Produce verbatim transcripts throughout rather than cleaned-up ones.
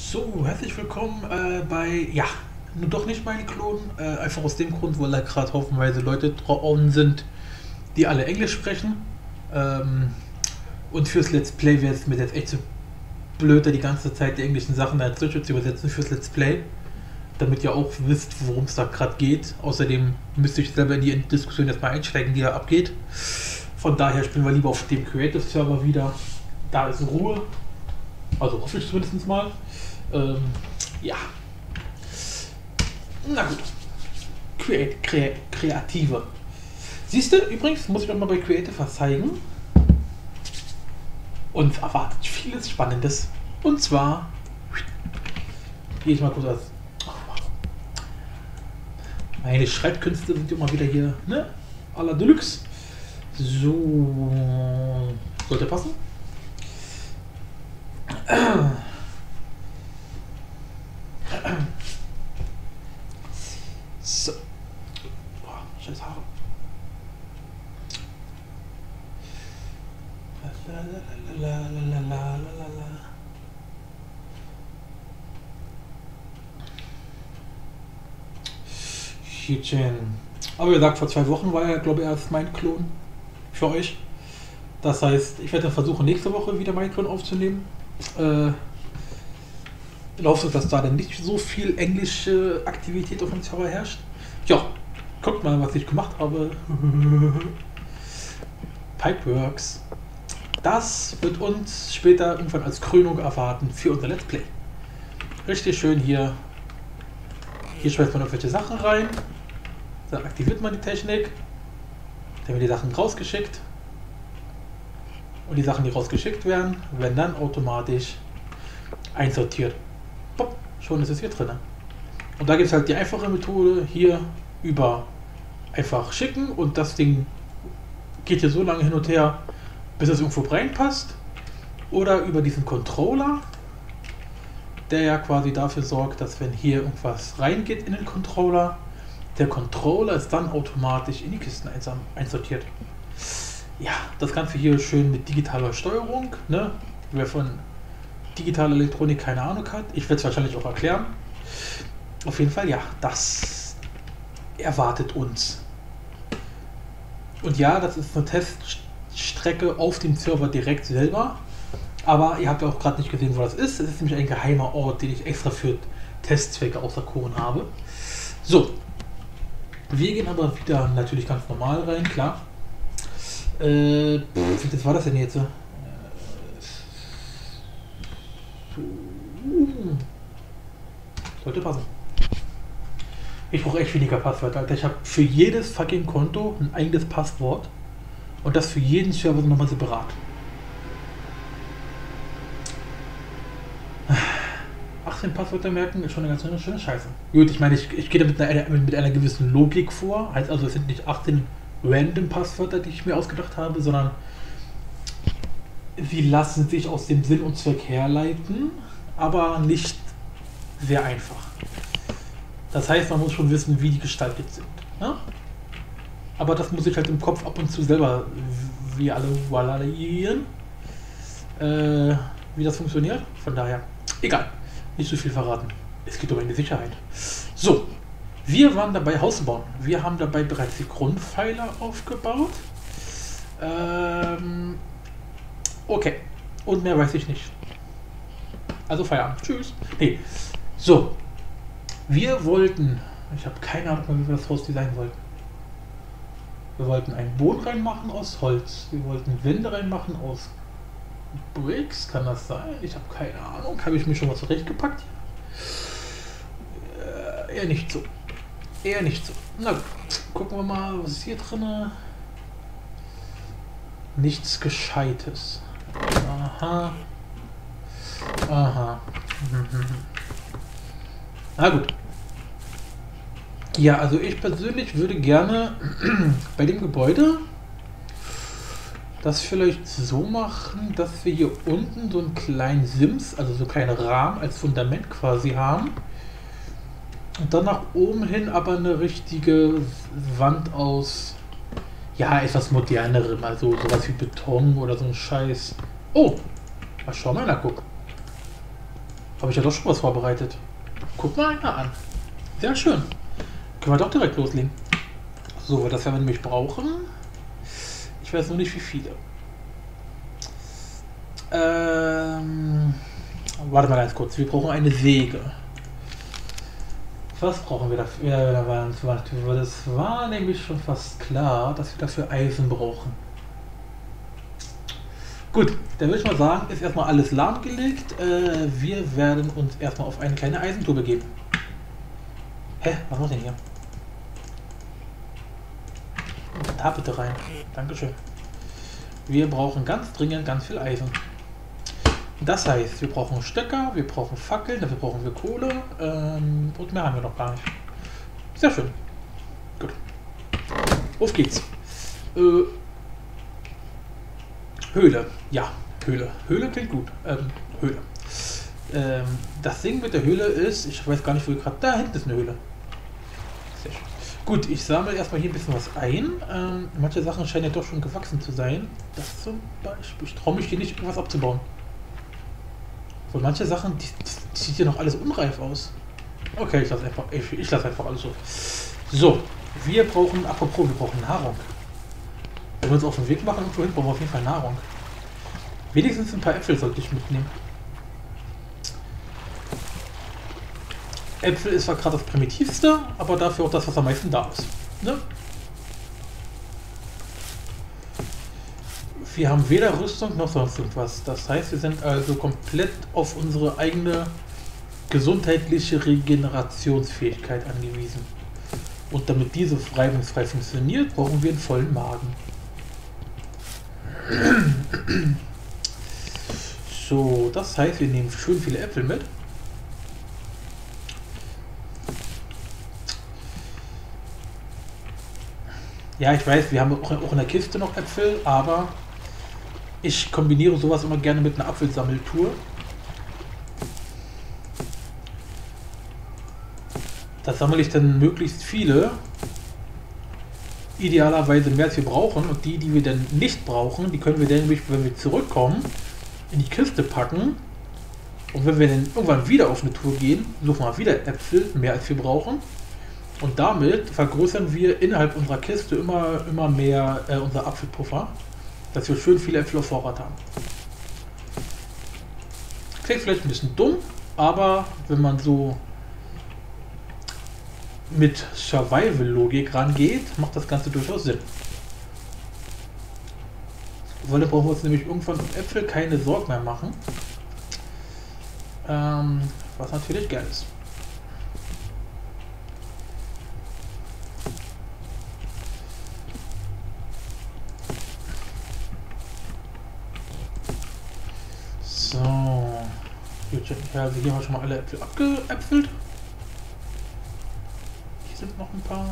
So, herzlich willkommen äh, bei, ja, nur doch nicht meine Klon. Äh, einfach aus dem Grund, weil da gerade haufenweise Leute drauf sind, die alle Englisch sprechen. Ähm, und fürs Let's Play wäre es mir jetzt echt so blöd, da die ganze Zeit die englischen Sachen da zu übersetzen fürs Let's Play. Damit ihr auch wisst, worum es da gerade geht. Außerdem müsst ihr selber in die Diskussion jetzt mal einsteigen, die da abgeht. Von daher spielen wir lieber auf dem Creative Server wieder. Da ist Ruhe. Also hoffe ich zumindest mal. Ähm, ja. Na gut. Create, Kre Kreative. Siehst du, übrigens muss ich auch mal bei Creative was zeigen. Und erwartet vieles Spannendes. Und zwar gehe ich mal kurz als. Meine Schreibkünste sind immer wieder hier, ne? A la Deluxe. So. Sollte passen. So. Boah, scheiß Haare. Lalalala. Aber wie gesagt, vor zwei Wochen war er, glaube ich, erst mein Klon für euch. Das heißt, ich werde versuchen, nächste Woche wieder meinen Klon aufzunehmen. Äh, in Hoffnung, dass da dann nicht so viel englische Aktivität auf dem Server herrscht. Ja, guckt mal, was ich gemacht habe. Pipeworks. Das wird uns später irgendwann als Krönung erwarten für unser Let's Play. Richtig schön hier. Hier schmeißt man irgendwelche Sachen rein. Dann aktiviert man die Technik. Dann werden die Sachen rausgeschickt. Und die Sachen, die rausgeschickt werden, werden dann automatisch einsortiert. Boop, schon ist es hier drin. Und da gibt es halt die einfache Methode, hier über einfach schicken und das Ding geht hier so lange hin und her, bis es irgendwo reinpasst. Oder über diesen Controller, der ja quasi dafür sorgt, dass wenn hier irgendwas reingeht in den Controller, der Controller ist dann automatisch in die Kisten einsortiert. Ja, das Ganze hier schön mit digitaler Steuerung, ne? Wer von digitaler Elektronik keine Ahnung hat, ich werde es wahrscheinlich auch erklären. Auf jeden Fall, ja, das erwartet uns. Und ja, das ist eine Teststrecke auf dem Server direkt selber. Aber ihr habt ja auch gerade nicht gesehen, wo das ist. Es ist nämlich ein geheimer Ort, den ich extra für Testzwecke auserkoren habe. So. Wir gehen aber wieder natürlich ganz normal rein, klar. Äh, pff, was war das denn jetzt? Äh, so. Sollte passen. Ich brauche echt weniger Passwörter, Alter. Ich habe für jedes fucking Konto ein eigenes Passwort. Und das für jeden Server nochmal separat. achtzehn Passwörter merken ist schon eine ganz schöne Scheiße. Gut, ich meine, ich, ich gehe da mit einer, mit einer gewissen Logik vor. Heißt also, es sind nicht achtzehn random Passwörter, die ich mir ausgedacht habe, sondern sie lassen sich aus dem Sinn und Zweck herleiten, aber nicht sehr einfach. Das heißt, man muss schon wissen, wie die gestaltet sind. Ne? Aber das muss ich halt im Kopf ab und zu selber wie alle validieren, äh, wie das funktioniert. Von daher, egal. Nicht so viel verraten. Es geht um eine Sicherheit. So, wir waren dabei Haus bauen. Wir haben dabei bereits die Grundpfeiler aufgebaut. Ähm, okay. Und mehr weiß ich nicht. Also Feierabend. Tschüss. Nee. So. Wir wollten, ich habe keine Ahnung, wie wir das Haus designen wollten. Wir wollten einen Boden reinmachen aus Holz. Wir wollten Wände reinmachen aus Bricks, kann das sein? Ich habe keine Ahnung. Habe ich mir schon was zurechtgepackt? Äh, eher nicht so. Eher nicht so. Na gut. Gucken wir mal, was ist hier drin? Nichts Gescheites. Aha. Aha. Na gut. Ja, also ich persönlich würde gerne bei dem Gebäude das vielleicht so machen, dass wir hier unten so einen kleinen Sims, also so einen kleinen Rahmen als Fundament quasi haben. Und dann nach oben hin aber eine richtige Wand aus, ja, etwas modernerem, also sowas wie Beton oder so ein Scheiß. Oh, mal schau mal, na guck. Habe ich ja doch schon was vorbereitet. Guck mal einer an. Sehr schön. Können wir doch direkt loslegen. So, das werden wir nämlich brauchen. Ich weiß nur nicht, wie viele. Ähm, warte mal ganz kurz. Wir brauchen eine Säge. Was brauchen wir dafür? Ja, das war nämlich schon fast klar, dass wir dafür Eisen brauchen. Gut, dann würde ich mal sagen, ist erstmal alles lahmgelegt. Äh, wir werden uns erstmal auf eine kleine Eisentour begeben. Hä? Was macht denn hier? Da bitte rein. Dankeschön. Wir brauchen ganz dringend ganz viel Eisen. Das heißt, wir brauchen Stöcker, wir brauchen Fackeln, dafür brauchen wir Kohle ähm, und mehr haben wir noch gar nicht. Sehr schön. Gut. Auf geht's. Äh, Höhle. Ja, Höhle. Höhle klingt gut. Ähm, Höhle. Ähm, das Ding mit der Höhle ist, ich weiß gar nicht, wo ich gerade... Da hinten ist eine Höhle. Sehr schön. Gut, ich sammle erstmal hier ein bisschen was ein. Ähm, manche Sachen scheinen ja doch schon gewachsen zu sein. Das zum Beispiel. Ich traue mich hier nicht, irgendwas abzubauen. Und manche Sachen, die, die sieht ja noch alles unreif aus. Okay, ich lasse einfach, ich, ich lasse einfach alles so. So, wir brauchen, apropos, wir brauchen Nahrung. Wenn wir uns auf den Weg machen, irgendwo hin, brauchen wir auf jeden Fall Nahrung. Wenigstens ein paar Äpfel sollte ich mitnehmen. Äpfel ist zwar gerade das Primitivste, aber dafür auch das, was am meisten da ist. Ne? Wir haben weder Rüstung noch sonst irgendwas. Das heißt, wir sind also komplett auf unsere eigene gesundheitliche Regenerationsfähigkeit angewiesen. Und damit diese reibungsfrei funktioniert, brauchen wir einen vollen Magen. So, das heißt, wir nehmen schön viele Äpfel mit. Ja, ich weiß, wir haben auch in der Kiste noch Äpfel, aber ich kombiniere sowas immer gerne mit einer Apfelsammeltour. Da sammle ich dann möglichst viele. Idealerweise mehr als wir brauchen. Und die, die wir dann nicht brauchen, die können wir dann nämlich, wenn wir zurückkommen, in die Kiste packen. Und wenn wir dann irgendwann wieder auf eine Tour gehen, suchen wir wieder Äpfel, mehr als wir brauchen. Und damit vergrößern wir innerhalb unserer Kiste immer, immer mehr äh, unser Apfelpuffer, dass wir schön viele Äpfel auf Vorrat haben. Klingt vielleicht ein bisschen dumm, aber wenn man so mit Survival-Logik rangeht, macht das Ganze durchaus Sinn. Weil dann brauchen wir uns nämlich irgendwann um Äpfel keine Sorgen mehr machen. Ähm, was natürlich geil ist. So. Ja, also hier haben wir schon mal alle Äpfel abgeäpfelt. Hier sind noch ein paar.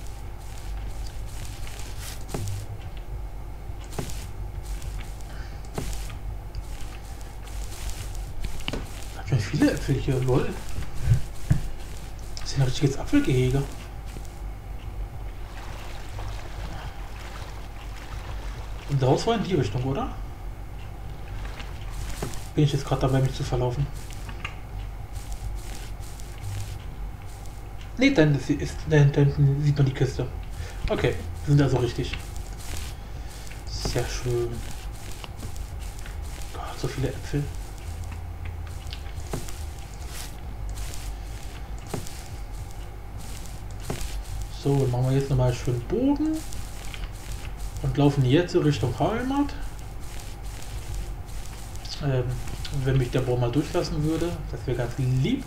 Ganz schön viele Äpfel hier, lol. Das ist ein richtiges Apfelgehege. Und daraus war in die Richtung, oder? Bin ich jetzt gerade dabei, mich zu verlaufen? Ne, dann ist, ist, da hinten sieht man die Kiste. Okay, wir sind also richtig. Sehr schön. Gott, so viele Äpfel. So, dann machen wir jetzt nochmal schön Bogen. Und laufen jetzt Richtung Heimat. Ähm, wenn mich der Baum mal durchlassen würde, das wäre ganz lieb.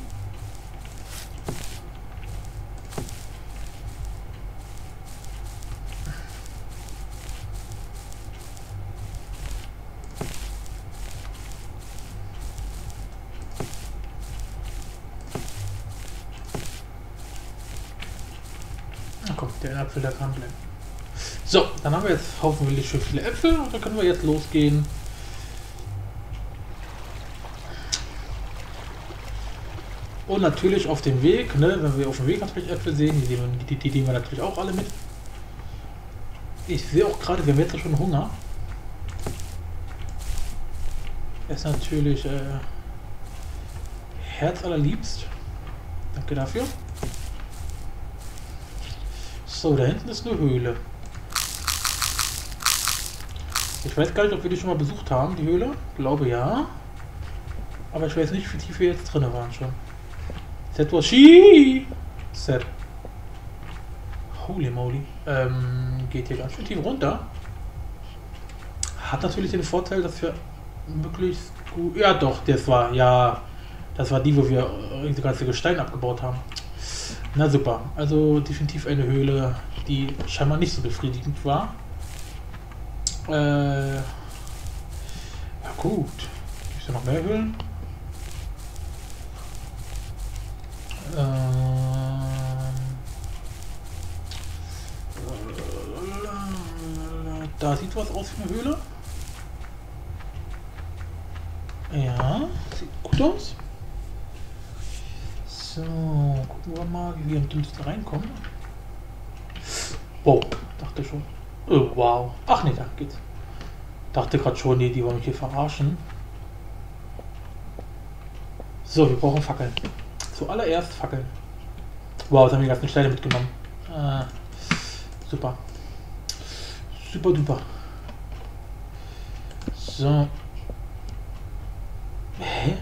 Na komm, der Apfel, der kann bleiben. So, dann haben wir jetzt hoffentlich schon viele Äpfel und dann können wir jetzt losgehen. Und natürlich auf dem Weg, ne, wenn wir auf dem Weg natürlich Äpfel sehen, die, die, die, die nehmen wir natürlich auch alle mit. Ich sehe auch gerade, wir haben jetzt schon Hunger. Ist natürlich äh, Herz allerliebst. Danke dafür. So, da hinten ist eine Höhle. Ich weiß gar nicht, ob wir die schon mal besucht haben, die Höhle. Glaube ja. Aber ich weiß nicht, wie tief wir jetzt drin waren schon. Set was she Set. Holy moly. Ähm, geht hier ganz schön tief runter. Hat natürlich den Vorteil, dass wir möglichst gut... Ja doch, das war, ja... Das war die, wo wir das ganze Gestein abgebaut haben. Na super. Also definitiv eine Höhle, die scheinbar nicht so befriedigend war. Äh... Ja gut. Gibt es noch mehr Höhlen? Ähm... Da sieht was aus wie eine Höhle. Ja, sieht gut aus. So, gucken wir mal, wie wir am dünnsten reinkommen. Wow, dachte schon. Oh, wow. Ach nee, da geht's. Dachte gerade schon, nee, die wollen mich hier verarschen. So, wir brauchen Fackeln. Zuallererst Fackeln. Wow, jetzt haben wir die ganzen Steine mitgenommen. Ah, super. Super duper. So. Hä?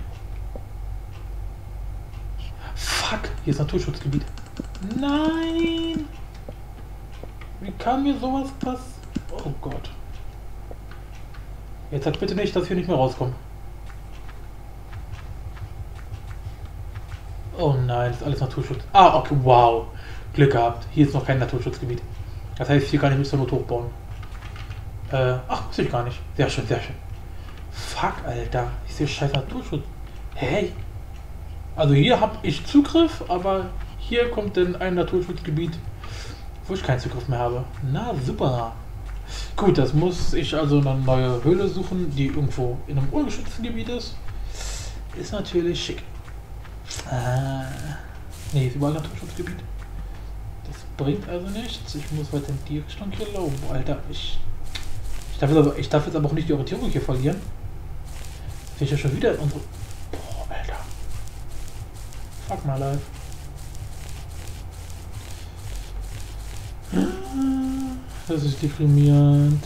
Fuck, hier ist Naturschutzgebiet. Nein! Wie kann mir sowas passieren? Oh Gott. Jetzt sag bitte nicht, dass wir nicht mehr rauskommen. Oh nein, das ist alles Naturschutz. Ah, okay, wow. Glück gehabt. Hier ist noch kein Naturschutzgebiet. Das heißt, hier kann ich mich zur Not hochbauen. Äh, ach, muss ich gar nicht. Sehr schön, sehr schön. Fuck, Alter. Ich sehe scheiß Naturschutz. Hey. Also hier habe ich Zugriff, aber hier kommt dann ein Naturschutzgebiet, wo ich keinen Zugriff mehr habe. Na, super. Gut, das muss ich also eine neue Höhle suchen, die irgendwo in einem ungeschützten Gebiet ist. Ist natürlich schick. Ah. Ne, ist überall Naturschutzgebiet. Das bringt also nichts. Ich muss weiter in die Richtung hier laufen. Alter, ich... Ich darf, jetzt aber, ich darf jetzt aber auch nicht die Orientierung hier verlieren. Sehe ich ja schon wieder in unsere... Boah, Alter. Fuck my life. Das ist deprimierend.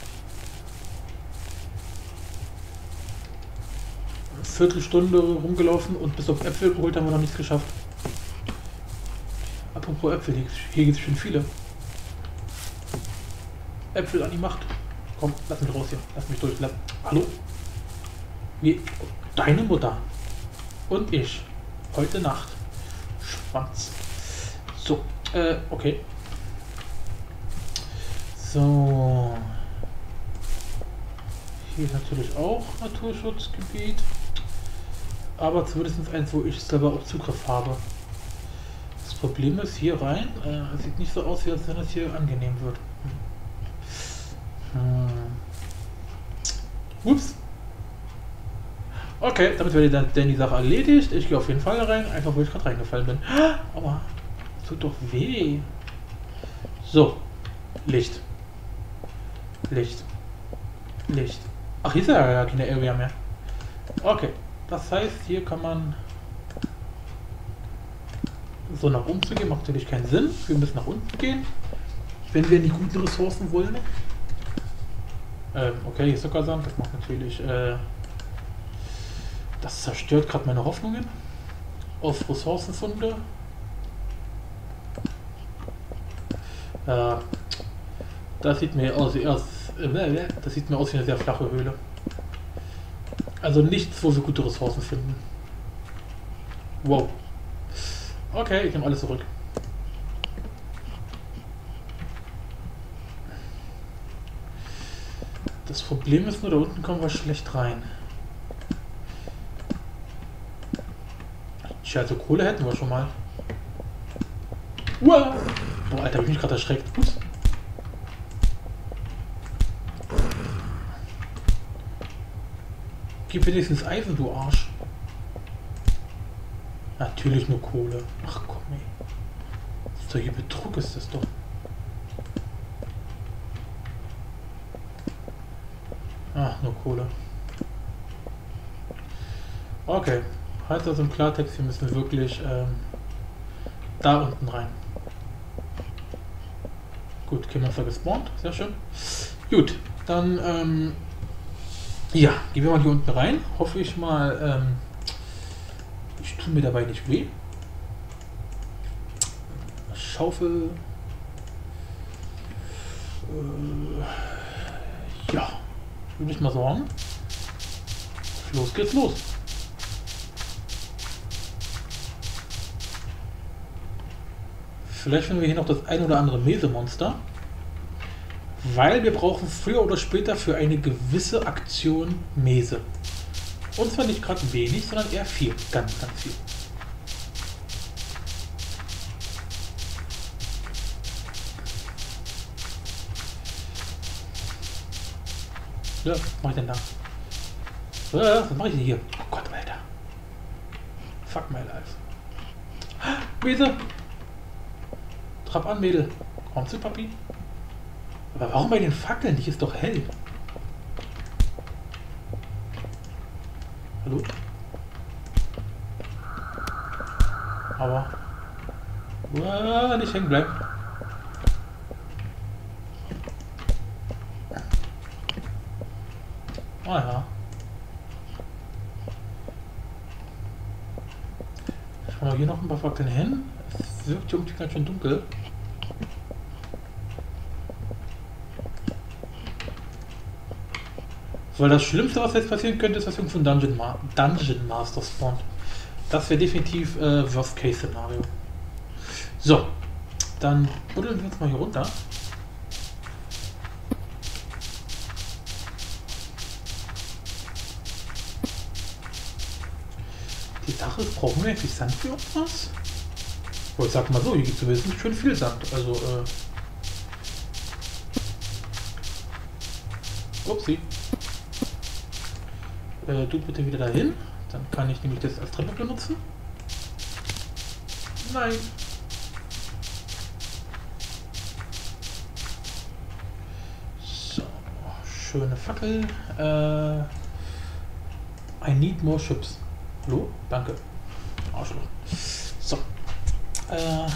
Viertelstunde rumgelaufen und bis auf Äpfel geholt haben wir noch nichts geschafft. Apropos Äpfel, hier gibt es schon viele. Äpfel an die Macht. Komm, lass mich raus hier. Lass mich durch. Lass. Hallo? Wie? Deine Mutter. Und ich. Heute Nacht. Schwanz. So. Äh, okay. So. Hier ist natürlich auch Naturschutzgebiet. Aber zumindest eins, wo ich selber auch Zugriff habe. Das Problem ist, hier rein, äh, sieht nicht so aus, wie als wenn es hier angenehm wird. Hm. Ups. Okay, damit wäre dann die Sache erledigt. Ich gehe auf jeden Fall rein, einfach wo ich gerade reingefallen bin. Aber das tut doch weh. So. Licht. Licht. Licht. Ach, hier ist ja gar keine Area mehr. Okay. Das heißt, hier kann man so nach oben zu gehen, macht natürlich keinen Sinn. Wir müssen nach unten gehen, wenn wir die guten Ressourcen wollen. Ähm, okay, hier ist sogar Sand. Das macht natürlich... Äh, das zerstört gerade meine Hoffnungen auf Ressourcenfunde. Äh, das sieht mir aus, erst, äh, das sieht mir aus wie eine sehr flache Höhle. Also nichts, wo wir gute Ressourcen finden. Wow. Okay, ich nehme alles zurück. Das Problem ist nur, da unten kommen wir schlecht rein. Tja, also Kohle hätten wir schon mal. Uah! Boah, Alter, hab ich mich gerade erschreckt. Ups. Gib wenigstens Eisen, du Arsch. Natürlich nur Kohle. Ach komm, ey. Das ist doch hier Betrug, ist das doch. Ach, nur Kohle. Okay. Heißt also im Klartext, wir müssen wirklich ähm, da unten rein. Gut, Monster gespawnt, sehr schön. Gut, dann ähm, ja, gehen wir mal hier unten rein. Hoffe ich mal, ähm, ich tue mir dabei nicht weh. Schaufel. Äh, ja, würde ich mal sagen. Los geht's los. Vielleicht finden wir hier noch das ein oder andere Mesemonster. Weil wir brauchen früher oder später für eine gewisse Aktion Mese. Und zwar nicht gerade wenig, sondern eher viel. Ganz, ganz viel. Ja, was mach ich denn da? Äh, was mach ich denn hier? Oh Gott, Alter. Fuck my life. Mese! Trab an, Mädel. Komm zu, Papi. Aber warum bei den Fackeln? Die ist doch hell. Hallo? Aber... Uah, nicht hängen bleiben. Ah ja. Schauen wir hier noch ein paar Fackeln hin. Es wirkt hier irgendwie ganz schön dunkel. Weil das Schlimmste, was jetzt passieren könnte, ist, dass irgendwo ein Dungeon, Ma Dungeon Master spawnt. Das wäre definitiv äh, Worst-Case-Szenario. So, dann buddeln wir uns mal hier runter. Die Sache ist, brauchen wir eigentlich Sand für irgendwas? Oh, ich sag mal so, hier gibt es zumindest schön viel Sand. Also, äh... Upsi. Äh, du bitte wieder dahin. Dann kann ich nämlich das als Treppe benutzen. Nein. So, schöne Fackel. Äh, I need more chips. Hallo? Danke. Arschloch. So. Äh.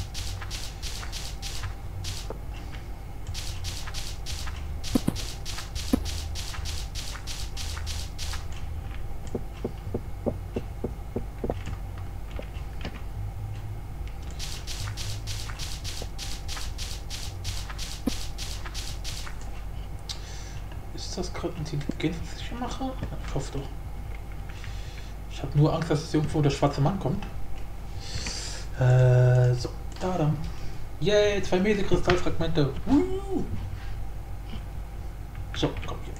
Ist das gerade intelligent, was ich hier mache? Ich hoffe doch. Ich habe nur Angst, dass es irgendwo der schwarze Mann kommt. Äh, so, da dann. Yay, zwei Mese-Kristallfragmente. Uh. So, komm hier.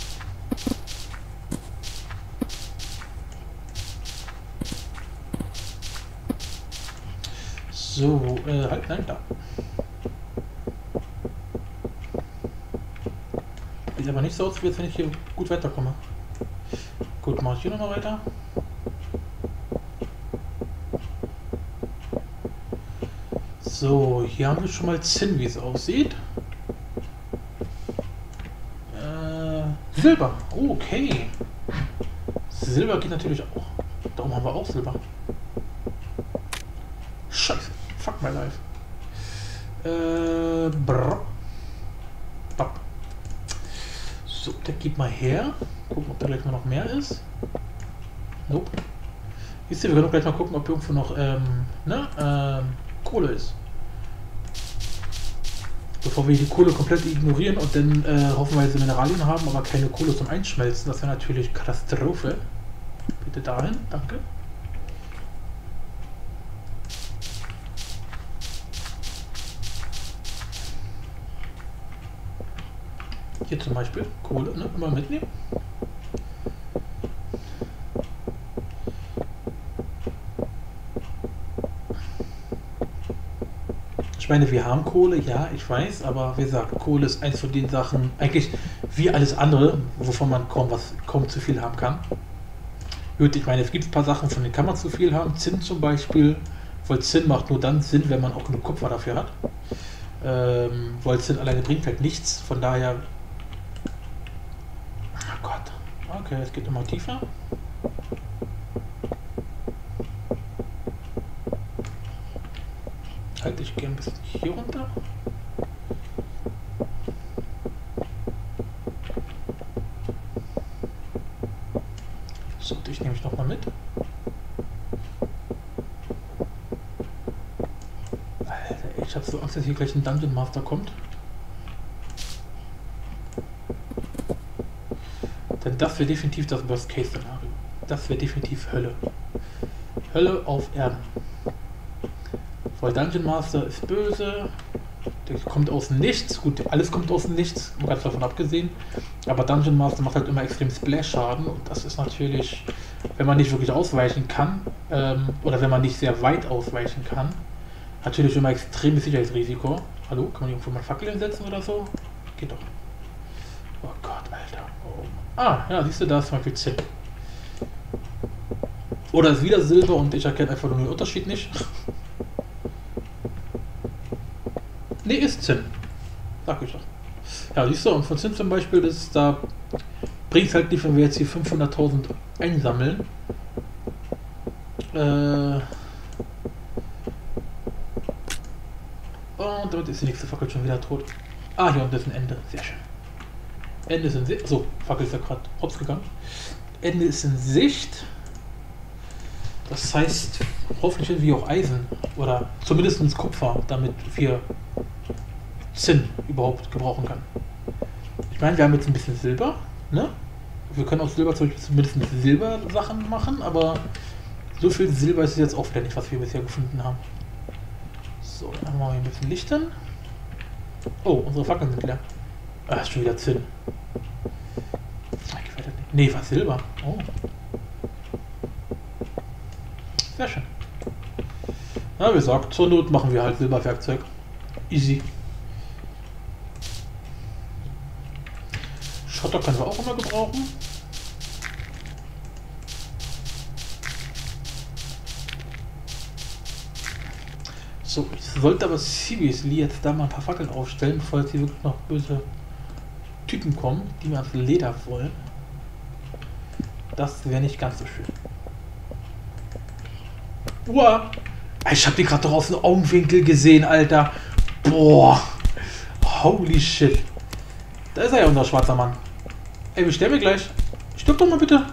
So, äh, halt, nein, da. Sieht aber nicht so aus, wie als wenn ich hier gut weiterkomme. Gut, mache ich hier nochmal weiter. So, hier haben wir schon mal Zinn, wie es aussieht. Äh, Silber. Oh, okay. Silber geht natürlich auch. Darum haben wir auch Silber. Scheiße. Fuck my life. Äh, brr. Bap. So, der geht mal her. Gucken, ob da gleich mal noch mehr ist. Nope. Wisst ihr, wir können auch gleich mal gucken, ob irgendwo noch ähm, ne, ähm, Kohle ist. Bevor wir die Kohle komplett ignorieren und dann äh, hoffenweise Mineralien haben, aber keine Kohle zum Einschmelzen. Das wäre natürlich Katastrophe. Bitte dahin, danke. Hier zum Beispiel Kohle, ne? Immer mitnehmen. Ich meine, wir haben Kohle, ja, ich weiß, aber wie gesagt, Kohle ist eins von den Sachen, eigentlich wie alles andere, wovon man kaum was, kaum zu viel haben kann. Gut, ich meine, es gibt ein paar Sachen, von denen kann man zu viel haben. Zinn zum Beispiel, weil Zinn macht nur dann Sinn, wenn man auch genug Kupfer dafür hat. Ähm, weil Zinn alleine bringt halt nichts, von daher... Oh Gott. Okay, es geht immer tiefer. schalte ich gerne ein bisschen hier runter. So, dich nehme ich noch mal mit. Alter, ich habe so Angst, dass hier gleich ein Dungeon Master kommt. Denn das wäre definitiv das Worst-Case-Szenario. Das wäre definitiv Hölle. Hölle auf Erden. Weil Dungeon Master ist böse. Der kommt aus dem Nichts. Gut, alles kommt aus dem Nichts, ganz davon abgesehen. Aber Dungeon Master macht halt immer extrem Splash-Schaden. Und das ist natürlich, wenn man nicht wirklich ausweichen kann, ähm, oder wenn man nicht sehr weit ausweichen kann, natürlich immer extremes Sicherheitsrisiko. Hallo, kann man irgendwo mal Fackel hinsetzen oder so? Geht doch. Oh Gott, Alter. Oh. Ah, ja, siehst du, da ist zum Beispiel Zinn. Oder ist wieder Silber und ich erkenne einfach nur den Unterschied nicht. Ne, ist Zinn. Sag ich doch. Ja, siehst du, und von Zinn zum Beispiel, das ist da, bringt es halt nicht, wenn wir jetzt hier fünfhunderttausend einsammeln. Äh. Und damit ist die nächste Fackel schon wieder tot. Ah, hier unten ist ein Ende. Sehr schön. Ende ist in Sicht. So, Fackel ist ja gerade hops gegangen. Ende ist in Sicht. Das heißt, hoffentlich irgendwie auch Eisen. Oder zumindest Kupfer, damit wir Zinn überhaupt gebrauchen können. Ich meine, wir haben jetzt ein bisschen Silber. Ne? Wir können aus Silber zumindest mit Silber Sachen machen, aber so viel Silber ist es jetzt auch wieder nicht, was wir bisher gefunden haben. So, dann machen wir ein bisschen Licht hin. Oh, unsere Fackeln sind leer. Ah, ist schon wieder Zinn. Nee, war Silber. Oh. Sehr schön. Na, wie gesagt, zur Not machen wir halt Silberwerkzeug. Easy. Schotter können wir auch immer gebrauchen. So, ich sollte aber seriously jetzt da mal ein paar Fackeln aufstellen, bevor jetzt hier wirklich noch böse Typen kommen, die mir ans Leder wollen. Das wäre nicht ganz so schön. Uah! Ich habe die gerade doch aus dem Augenwinkel gesehen, Alter. Boah. Holy shit. Da ist er ja, unser schwarzer Mann. Ey, bestell mir gleich. Stirb doch mal bitte.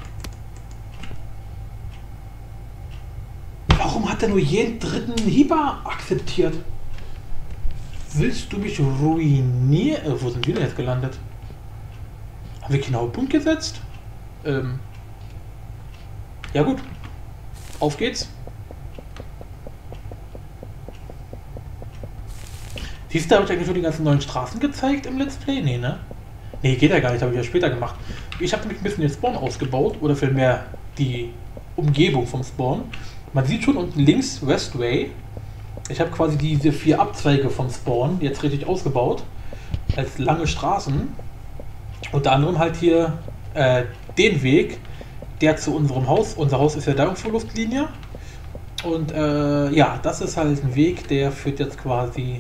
Warum hat er nur jeden dritten Hieber akzeptiert? Willst du mich ruinieren? Äh, wo sind wir denn jetzt gelandet? Haben wir genau Punkt gesetzt? Ähm. Ja gut. Auf geht's. Siehst du, habe ich eigentlich schon die ganzen neuen Straßen gezeigt im Let's Play? Nee, ne? Nee, geht ja gar nicht, habe ich ja später gemacht. Ich habe nämlich ein bisschen den Spawn ausgebaut, oder vielmehr die Umgebung vom Spawn. Man sieht schon unten links Westway. Ich habe quasi diese vier Abzweige vom Spawn jetzt richtig ausgebaut. Als lange Straßen. Unter anderem halt hier äh, den Weg, der zu unserem Haus, unser Haus ist ja da irgendwo Luftlinie. Und äh, ja, das ist halt ein Weg, der führt jetzt quasi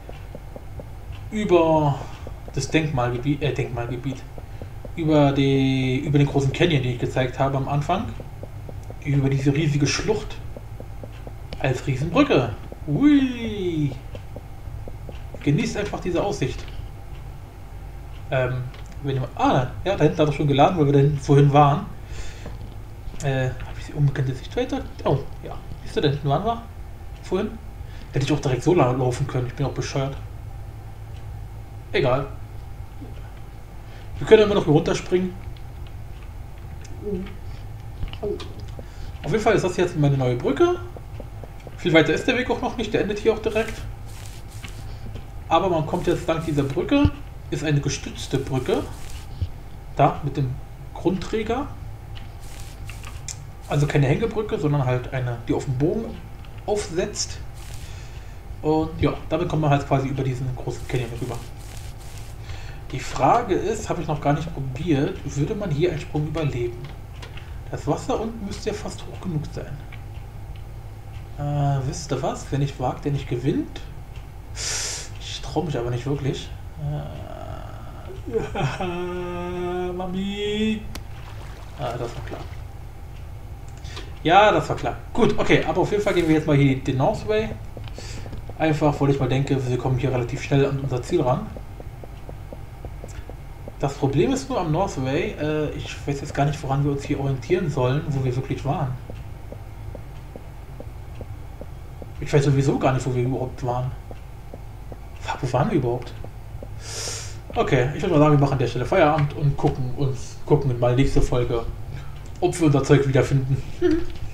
über das Denkmalgebiet, äh, Denkmalgebiet, über, die, über den großen Canyon, den ich gezeigt habe am Anfang, über diese riesige Schlucht als Riesenbrücke. Ui! Genießt einfach diese Aussicht. Ähm, wenn jemand, ah, ja, da hinten hat er schon geladen, weil wir da hinten vorhin waren. Äh, habe ich sie unbekannte Sicht weiter? Oh, ja. Siehst du, da hinten waren wir? Vorhin? Hätte ich auch direkt so lang laufen können, ich bin auch bescheuert. Egal. Wir können immer noch hier runterspringen. Auf jeden Fall ist das jetzt meine neue Brücke. Viel weiter ist der Weg auch noch nicht, der endet hier auch direkt. Aber man kommt jetzt dank dieser Brücke, ist eine gestützte Brücke. Da mit dem Grundträger. Also keine Hängebrücke, sondern halt eine, die auf dem Bogen aufsetzt. Und ja, damit kommt man halt quasi über diesen großen Canyon rüber. Die Frage ist, habe ich noch gar nicht probiert, würde man hier einen Sprung überleben? Das Wasser unten müsste ja fast hoch genug sein. Äh, wisst ihr was? Wer nicht wagt, der nicht gewinnt. Ich traue mich aber nicht wirklich. Äh, Mami. Ah, das war klar. Ja, das war klar. Gut, okay, aber auf jeden Fall gehen wir jetzt mal hier den Northway. Einfach, weil ich mal denke, wir kommen hier relativ schnell an unser Ziel ran. Das Problem ist nur am Northway, äh, ich weiß jetzt gar nicht, woran wir uns hier orientieren sollen, wo wir wirklich waren. Ich weiß sowieso gar nicht, wo wir überhaupt waren. Wo waren wir überhaupt? Okay, ich würde mal sagen, wir machen an der Stelle Feierabend und gucken uns gucken in mal nächste Folge, ob wir unser Zeug wiederfinden.